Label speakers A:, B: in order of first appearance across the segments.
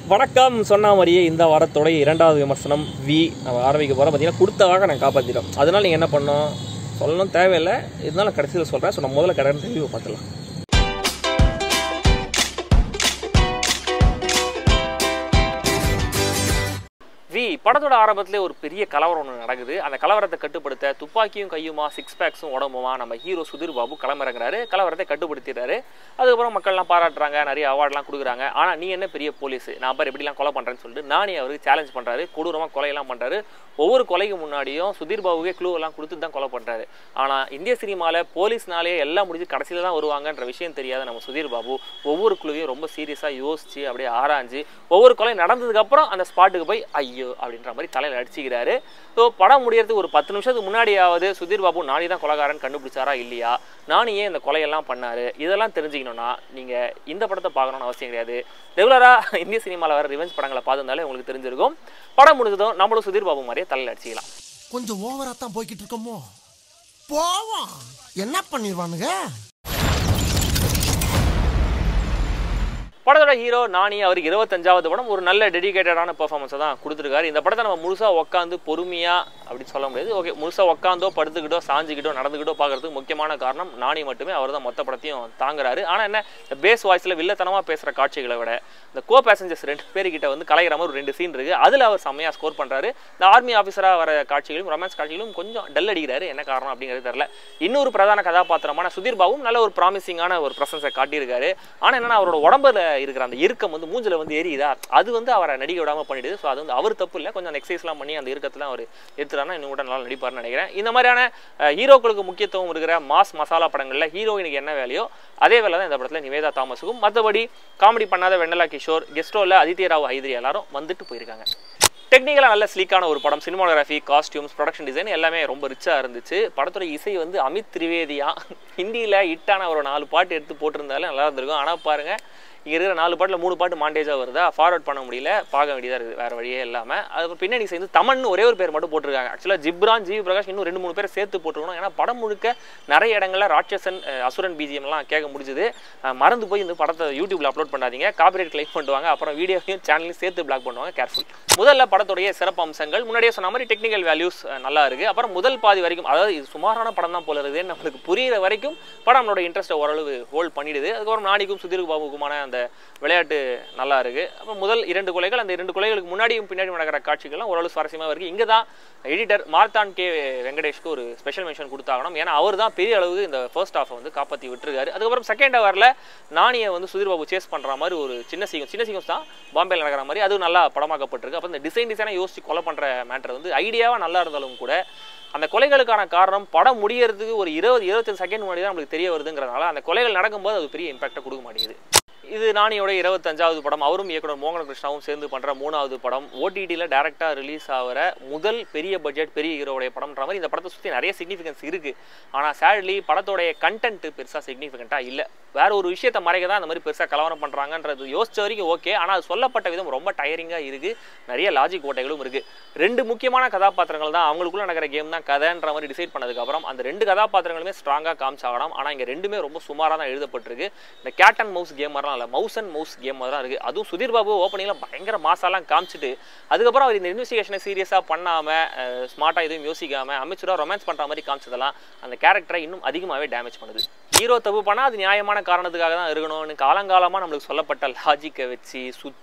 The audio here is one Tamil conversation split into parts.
A: வணக்கம் சொன்ன மாதிரியே இந்த வாரத்தோடைய இரண்டாவது விமர்சனம் நம்ம ஆரம்பிக்க போகிறோம். பார்த்தீங்கன்னா கொடுத்த வாங்க நாங்கள் காப்பாற்றிட்டோம். அதனால் நீங்கள் என்ன பண்ணோம் சொல்லணும் தேவையில்லை, இருந்தாலும் கடைசியில் சொல்கிறேன். ஸோ நம்ம முதல்ல கடன் தெளிவு பார்த்துலாம். படத்தோட ஆரம்பத்திலே ஒரு பெரிய கலவரம் ஒன்று நடக்குது. அந்த கலவரத்தை கட்டுப்படுத்த துப்பாக்கியும் கையுமா 6 பேக்ஸும் உடம்புமா நம்ம ஹீரோ சுதீர் பாபு களமிறங்குறாரு. கலவரத்தை கட்டுப்படுத்திடுறாரு. அதுக்கப்புறம் மக்கள்லாம் பாராட்டுறாங்க, நிறைய அவார்ட்லாம் கொடுக்குறாங்க. ஆனால் நீ என்ன பெரிய போலீஸ், நான் பாரு எப்படிலாம் கொலை பண்ணுறேன்னு சொல்லிட்டு நானி அவருக்கு சேலஞ்ச் பண்ணுறாரு. கொடூரமாக கொலையெல்லாம் பண்ணுறாரு. ஒவ்வொரு கொலைக்கு முன்னாடியும் சுதீர் பாபுவே க்ளூவெல்லாம் கொடுத்து தான் கொலை பண்ணுறாரு. ஆனால் இந்திய சினிமாவில் போலீஸ்னாலே எல்லாம் முடிஞ்சு கடைசியில் தான் வருவாங்கன்ற விஷயம் தெரியாத நம்ம சுதீர் பாபு ஒவ்வொரு குழுவையும் ரொம்ப சீரியஸாக யோசிச்சு அப்படியே ஆராய்ஞ்சு ஒவ்வொரு கொலை நடந்ததுக்கப்புறம் அந்த ஸ்பாட்டுக்கு போய் ஐயோ அப்படின்ற மாதிரி தலையில் அடிச்சுக்கிறாரு. ஸோ படம் முடியறதுக்கு ஒரு 10 நிமிஷத்துக்கு முன்னாடியாவது சுதீர் பாபு நானி தான் கொலைகாரன் கண்டுபிடிச்சாரா இல்லையா, நானியே இந்த கொலையெல்லாம் பண்ணாரு, இதெல்லாம் தெரிஞ்சுக்கணும்னா நீங்கள் இந்த படத்தை பார்க்கணும்னு அவசியம் கிடையாது. ரெகுலராக இந்திய சினிமாவில் வர ரிவெஞ்ச் படங்களை பார்த்துருந்தாலே உங்களுக்கு தெரிஞ்சிருக்கும். படம் முடிஞ்சதும் நம்மளும் சுதீர் பாபு மாதிரியே தலையில் அடிச்சிக்கலாம்.
B: கொஞ்சம் ஓவரா தான் போய்கிட்டு இருக்கோமோ, போவோம் என்ன பண்ணிடுவானுங்க.
A: படத்தோட ஹீரோ நானி அவருக்கு 25வது படம். ஒரு நல்ல டெடிகேட்டடான பெர்ஃபார்மன்ஸை தான் கொடுத்துருக்காரு. இந்த படத்தை நம்ம முழுசாக உட்காந்து பொறுமையாக அப்படின்னு சொல்ல முடியாது. ஓகே, முழுசாக உட்காந்தோ படுத்துக்கிட்டோ சாஞ்சிக்கிட்டோ நடந்துக்கிட்டோ பார்க்கறதுக்கு முக்கியமான காரணம் நானி மட்டுமே. அவர் தான் மொத்த படத்தையும் தாங்குறாரு. ஆனால் என்ன, பேஸ் வாய்ஸில் வில்லத்தனமாக பேசுகிற காட்சிகளை விட இந்த கோ பேசஞ்சர்ஸ் 2 பேர்கிட்ட வந்து கலைகிற மாதிரி ஒரு 2 சீன் இருக்குது. அதில் அவர் செம்மையாக ஸ்கோர் பண்ணுறாரு. இந்த ஆர்மி ஆஃபீஸராக வர காட்சிகளும் ரொமான்ஸ் காட்சிகளும் கொஞ்சம் டல் அடிக்கிறாரு. என்ன காரணம் அப்படிங்கிறது தெரியல. இன்னொரு பிரதான கதாபாத்திரமான சுதீர் பாபுவும் நல்ல ஒரு ப்ராமிசிங்கான ஒரு ப்ரெசன்ஸை காட்டியிருக்காரு. ஆனால் என்னன்னா, அவரோட உடம்புல இருக்கிற அந்த இறுக்கம் வந்து மூஞ்சில வந்து எரியுதா, அது வந்து அவரை நடிக்க விடாமல் பண்ணிடுது. ஸோ அது வந்து அவர் தப்பு இல்லை, கொஞ்சம் அந்த எக்ஸசைஸ்லாம் பண்ணி அந்த இறுக்கத்தில் அவர் எடுத்துட்டாருன்னா இன்னும் கூட நல்லா நடிப்பார்னு நினைக்கிறேன். இந்த மாதிரியான ஹீரோக்களுக்கு முக்கியத்துவம் இருக்கிற மாஸ் மசாலா படங்களில் ஹீரோயினுக்கு என்ன வேலையோ அதே வேலை தான் இந்த படத்தில் நிவேதா தாமஸுக்கும். மற்றபடி காமெடி பண்ணாத வெண்ணலா கிஷோர், கெஸ்ட் ரோலில் அதித்தி ராவ் ஹைதரி எல்லாரும் வந்துட்டு போயிருக்காங்க. டெக்னிக்கலாக நல்ல ஸ்லீக்கான ஒரு படம். சினிமாடோகிராஃபி, காஸ்டியூம்ஸ், ப்ரொடக்ஷன் டிசைன் எல்லாமே ரொம்ப ரிச்சாக இருந்துச்சு. படத்தோட இசை வந்து அமித் திரிவேதியா ஹிந்தியில் ஹிட்டான ஒரு 4 பாட்டு எடுத்து போட்டிருந்தாலும் நல்லா இருந்திருக்கும். ஆனால் பாருங்கள், இங்கே இருக்கிற 4 பாட்டில் 3 பாட்டு மாண்டேஜாக வருதா, ஃபார்வர்ட் பண்ண முடியல, பார்க்க வேண்டியதாக இருக்குது வேறு வழியே இல்லாமல். அது பின்னாடி சேர்ந்து தமன் ஒரே ஒரு பேர் மட்டும் போட்டிருக்காங்க. ஆக்சுவலாக ஜிப்ரான், ஜிவி பிரகாஷ் இன்னும் 2-3 பேரை சேர்த்து போட்டுருக்கணும். ஏன்னா படம் முழுக்க நிறைய இடங்களில் ராட்சசன், அசுரன் பிஜிஎம்லாம் கேட்க முடிஞ்சுது. மறந்து போய் இந்த படத்தை யூடியூப்ல அப்லோட் பண்ணாதீங்க, காப்பிரைட் கிளைம் பண்ணுவாங்க. அப்புறம் வீடியோவையும் சேனலையும் சேர்த்து பிளாக் பண்ணுவாங்க, கேர்ஃபுல். முதல்ல படத்துடைய சிறப்பு அம்சங்கள் முன்னாடியே சொன்ன மாதிரி டெக்னிக்கல் வேல்யூஸ் நல்லா இருக்குது. அப்புறம் முதல் பாதி வரைக்கும், அதாவது இது சுமாரான படம் தான் போல இருக்குதுன்னு நம்மளுக்கு புரியிற வரைக்கும் படம் நம்மளோட இன்ட்ரெஸ்ட்டை ஓரளவு ஹோல்ட் பண்ணிடுது. அதுக்கப்புறம் நானிக்கும் சுதீர் பாபுக்குமான அந்த விளையாட்டு நல்லா இருக்கு. அப்போ முதல் 2 கொலைகள், அந்த 2 கொலைகளுக்கு முன்னாடியும் பின்னாடி நடக்கிற காட்சிகள்லாம் ஓரளவு சுவாரஸ்யமாக இருக்குது. இங்கே தான் எடிட்டர் மார்த்தான் கே வெங்கடேஷ்க்கு ஒரு ஸ்பெஷல் மென்ஷன் கொடுத்தாகணும். ஏன்னா அவர் தான் பெரிய அளவுக்கு இந்த ஃபர்ஸ்ட் ஹாஃபை வந்து காப்பாற்றி விட்டுருக்காரு. அதுக்கப்புறம் செகண்ட் ஹவரில் நானியை வந்து சுதீர் பாபு சேஸ் பண்ணுற மாதிரி ஒரு சின்ன சீக்வன்ஸ் தான் பாம்பேயில் நடக்கிற மாதிரி, அது நல்லா படமாக்கப்பட்டிருக்கு. அப்போ இந்த டிசைனாக யோசிச்சு கொலை பண்ணுற மேட்டர் வந்து ஐடியாவாக நல்லா இருந்தாலும் கூட அந்த கொலைகளுக்கான காரணம் படம் முடியறதுக்கு ஒரு 20-25 செகண்ட் முன்னாடி தான் நம்மளுக்கு தெரிய வருதுங்கிறதுனால அந்த கொலைகள் நடக்கும்போது அது பெரிய இம்பாக்டை கொடுக்க மாட்டேங்குது. இது நானியோட 25வது படம். அவரும் இயக்குனர் மோகன கிருஷ்ணாவும் சேர்ந்து பண்ணுற 3வது படம். ஓடிடியில் டேரெக்டாக ரிலீஸ் ஆகிற முதல் பெரிய பட்ஜெட் பெரிய ஹீரோடைய படம்ன்ற மாதிரி இந்த படத்தை சுற்றி நிறைய சிக்னிஃபிகன்ஸ் இருக்குது. ஆனால் சேட்லி படத்தோடைய கண்டென்ட் பெருசாக சிக்னிஃபிகண்ட்டாக இல்லை. வேற ஒரு விஷயத்தை மறைக்க தான் அந்த மாதிரி பெருசாக கலவரம் பண்ணுறாங்கன்றது யோசிச்ச வரைக்கும் ஓகே. ஆனால் அது சொல்லப்பட்ட விதம் ரொம்ப டயரிங்காக இருக்குது. நிறைய லாஜிக் ஓட்டைகளும் இருக்குது. 2 முக்கியமான கதாபாத்திரங்கள் தான், அவங்களுக்குள்ள நடக்கிற கேம் தான் கதைன்ற மாதிரி டிசைட் பண்ணதுக்கப்புறம் அந்த 2 கதாபாத்திரங்களுமே ஸ்ட்ராங்காக காமிச்சாகணும். ஆனால் இங்கே 2மே ரொம்ப சுமாராக தான் எழுதப்பட்டிருக்கு. இந்த கேட் அண்ட் மவுஸ் கேம் மாதிரிலாம் இல்லை, மவுஸ் அண்ட் மவுஸ் கேம் மாதிரி தான் இருக்குது. அதுவும் சுதீர் பாபு ஓப்பனிங்கில் பயங்கர மாசாலாம் காமிச்சிட்டு அதுக்கப்புறம் அவர் இந்த இன்வெஸ்டிகேஷனை சீரியஸாக பண்ணாமல் ஸ்மார்ட்டாக எதுவும் யோசிக்காமல் அமைச்சராக ரொமான்ஸ் பண்ணுற மாதிரி காமிச்சதெல்லாம் அந்த கேரக்டரை இன்னும் அதிகமாகவே டேமேஜ் பண்ணுது. ஹீரோ தப்பு பண்ணால் அது நியாயமான காரணத்துக்காக தான் இருக்கணும்னு காலங்காலமாக நம்மளுக்கு சொல்லப்பட்ட லாஜிக்கை வச்சு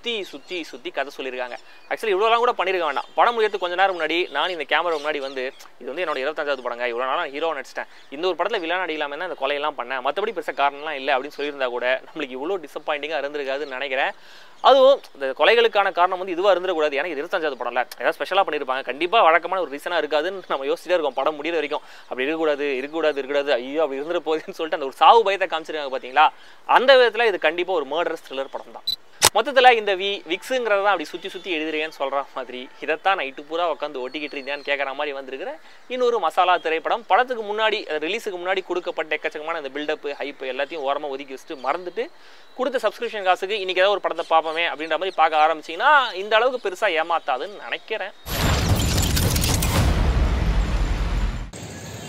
A: சுற்றி கதை சொல்லியிருக்காங்க. ஆக்சுவலி இவ்வளோலாம் கூட பண்ணியிருக்க வேண்டாம். படம் முடியறதுக்கு கொஞ்ச நேரம் முன்னாடி நான் இந்த கேமரா முன்னாடி வந்து இது வந்து என்னோட 25வது படங்க, இவ்வளோ நாளாக ஹீரோ நடிச்சிட்டேன், இந்த ஒரு படத்தில் வில்லன் அடிக்கலாமே தான் இந்த கொலையெல்லாம் பண்ணேன், மற்றபடி பெருசாக காரணம்லாம் இல்லை அப்படின்னு சொல்லியிருந்தா கூட நம்மளுக்கு இவ்வளோ டிசப்பாயிண்டிங்காக இருந்திருக்காதுன்னு நினைக்கிறேன். அதுவும் இந்த கொலைகளுக்கான காரணம் வந்து இதுவாக இருந்துடக்கூடாது. எனக்கு 25வது படம்ல ஏதாவது ஸ்பெஷலாக பண்ணியிருப்பாங்க, கண்டிப்பாக வழக்கமான ஒரு ரீசனாக இருக்காதுன்னு நம்ம யோசிச்சுட்டே இருக்கோம் படம் முடிகிற வரைக்கும். அப்படி இருக்கக்கூடாது ஐயோ அப்படி இருந்துட போகுதுன்னு சொல்லிட்டு அந்த ஒரு சாவு பயத்தை காமிச்சிருக்காங்க பார்த்தீங்களா. அந்த விதத்தில் இது கண்டிப்பாக ஒரு மர்டரஸ் த்ரில்லர் படம் தான். மொத்தத்தில் இந்த விக்ஸுங்கிறத தான் அப்படி சுற்றி எழுதுறேன்னு சொல்கிற மாதிரி இதைத்தான் நைட்டு பூரா உட்காந்து ஒட்டிக்கிட்டு இருந்தேன்னு கேட்குற மாதிரி வந்திருக்கிற இன்னொரு மசாலா திரைப்படம். படத்துக்கு முன்னாடி ரிலீஸுக்கு முன்னாடி கொடுக்கப்பட்ட எக்கச்சக்கமான அந்த பில்டப்பு ஹைப்பு எல்லாத்தையும் ஓரமாக ஒதுக்கி வச்சுட்டு மறந்துட்டு கொடுத்த சப்ஸ்கிரிப்ஷன் காசுக்கு இன்றைக்கி ஏதாவது ஒரு படத்தை பார்ப்போமே அப்படின்ற மாதிரி பார்க்க ஆரம்பிச்சிங்கன்னா இந்த அளவுக்கு பெருசாக ஏமாத்தாதுன்னு நினைக்கிறேன்.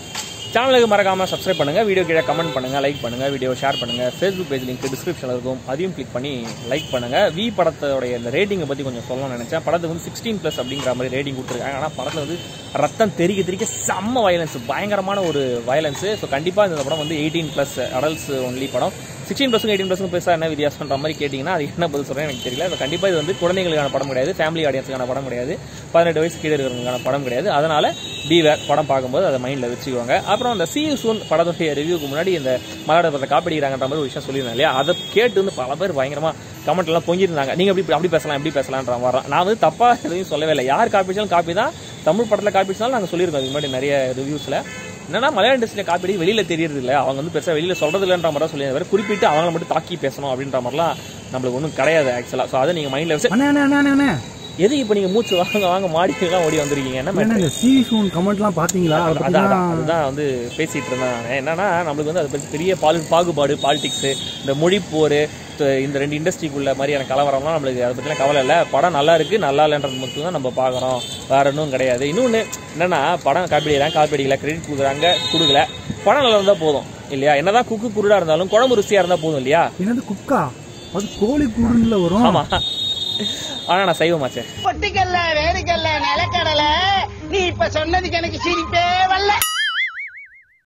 A: சேனலுக்கு மறக்காமல் சப்ஸ்கிரைப் பண்ணுங்கள், வீடியோ கீழே கமெண்ட் பண்ணுங்கள், லைக் பண்ணுங்கள், வீடியோ ஷேர் பண்ணுங்கள். ஃபேஸ்புக் பேஜ் லிங்க் டிஸ்கிரிப்ஷனில் இருக்கும், அதையும் கிளிக் பண்ணி லைக் பண்ணுங்கள். வி படத்தோடைய இந்த ரேட்டிங்கை பற்றி கொஞ்சம் சொல்லணும்னு நினச்சேன். படத்துக்கு வந்து 16+ அப்படிங்கிற மாதிரி ரேட்டிங் கொடுத்துருக்காங்க. ஆனால் படத்தில் வந்து ரத்தம் தெறிக்க செம்ம வயலன்ஸ், பயங்கரமான ஒரு வயலன்ஸு. ஸோ கண்டிப்பாக இந்த படம் வந்து 18+ அடல்ட்ஸ் ஒன்லி படம். 16+க்கும் 18+க்கும் பெருசாக என்ன வித்தியாசம்ன்ற மாதிரி கேட்டிங்கன்னா அது என்ன பதில் சொல்கிறேன் எனக்கு தெரியல. அது கண்டிப்பாக இது வந்து குழந்தைகளுக்கான படம் கிடையாது, ஃபேமிலி ஆடியன்ஸுக்கான படம் கிடையாது, 18 வயசு கீழே இருக்கிறவங்களுக்கான படம் கிடையாது. அதனால் பீவேர் படம் பார்க்கும்போது அதை மைண்டில் வச்சுக்குவாங்க. அப்புறம் அந்த See You Soon படத்துடைய ரிவ்யூக்கு முன்னாடி இந்த மலையாள படத்தை காப்பிடிக்கிறாங்கன்ற மாதிரி ஒரு விஷயம் சொல்லியிருந்தேன் இல்லையா, அதை கேட்டு வந்து பல பேர் பயங்கரமாக கமெண்ட்லாம் பொங்கியிருந்தாங்க. நீங்கள் அப்படி பேசலான்ற வரோம். நான் வந்து தப்பாக எதுவும் சொல்லவே இல்லை. யார் காப்பிச்சாலும் காப்பி தான். தமிழ் படத்தில் காப்பிச்சாலும் நாங்கள் சொல்லியிருக்கோம் அதுக்கு முன்னாடி நிறைய ரிவ்யூஸில். என்னன்னா மலையாள இண்டஸ்ட்ரியில் காப்பீடி வெளியில் தெரியறது இல்லை, அவங்க வந்து பெருசாக வெளியில் சொல்கிறது இல்லைன்ற மாதிரி சொல்லியிருந்தாரு. குறிப்பிட்டு அவங்கள மட்டும் தாக்கி பேசணும் அப்படின்ற மாதிரிலாம் நம்மளுக்கு ஒன்றும் கிடையாது ஆக்சுவலாக. ஸோ அதை நீங்கள் மைண்டில் வச்சு எது இப்போ நீங்கள் மூச்சு வாங்க மாடிக்கெல்லாம் ஓடி வந்திருக்கீங்க. என்ன
C: சீரிஸ் கமெண்ட்லாம் பார்த்தீங்களா?
A: அதுதான் வந்து பேசிகிட்டு இருந்தேன் நான். என்னன்னா நம்மளுக்கு வந்து அதை பற்றி பெரிய பாகுபாடு, பாலிடிக்ஸு, இந்த மொழிப்போர், இந்த 2 இண்டஸ்ட்ரிக்குள்ள மாதிரியான கலவரம்லாம் நம்மளுக்கு அதை பற்றிலாம் கவலை இல்லை. படம் நல்லா இருக்குது நல்லா இல்லைன்றது மட்டும் தான் நம்ம பார்க்குறோம், வேறு ஒன்றும் கிடையாது. இன்னொன்று என்னென்னா படம் காப்பீடிக்கல கிரெடிட் கொடுக்கல, படம் நல்லா இருந்தால் போதும் இல்லையா. என்னதான் குக்கு குருடாக இருந்தாலும் குழம்பு ருசியாக இருந்தால் போதும் இல்லையா.
C: என்னது குக்கா? அது கோழி குருடுல வரும்.
A: ஆமாம், ஆனா நான் சைவமாச்சே.
D: பொட்டிக்கல்ல வேறுக்கல்ல நிலக்கடலை, நீ இப்ப சொன்னதுக்கு எனக்கு சிரிப்பே வரல.